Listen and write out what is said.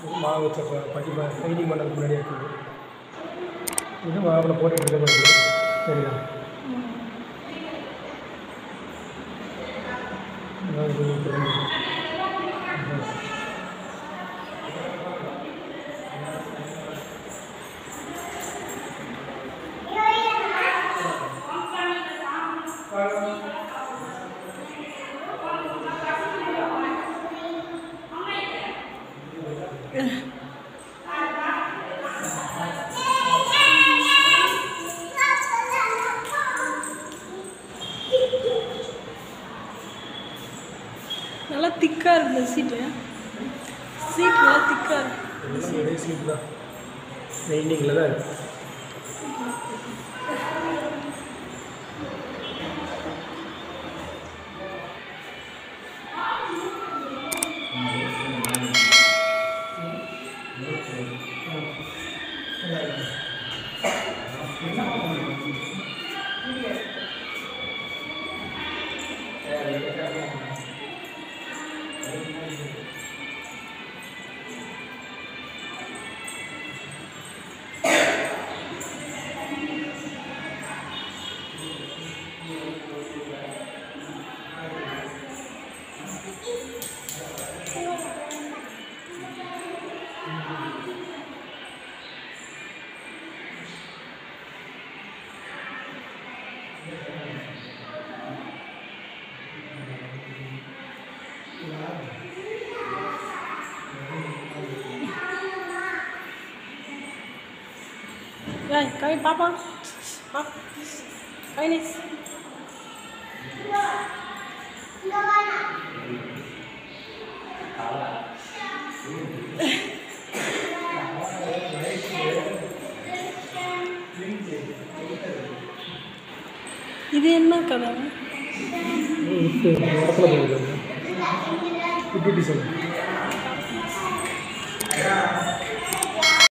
மாவு வச்ச பட்டி பெயிண்டிங் பண்ணுறதுக்கு முன்னாடி இருக்குது. இது மாவில் போட்டுட்டு இருக்கிறது சரியா? நல்லா திக்காக இருக்குது சீட்டு. சீட் நல்லா திக்காக இருக்குது. ஒரே சீட் தான் பெயிண்டிங்கில் தான் இருக்குது. Kami papa, ini. இது என்ன கதை? இடத்துல போகுது.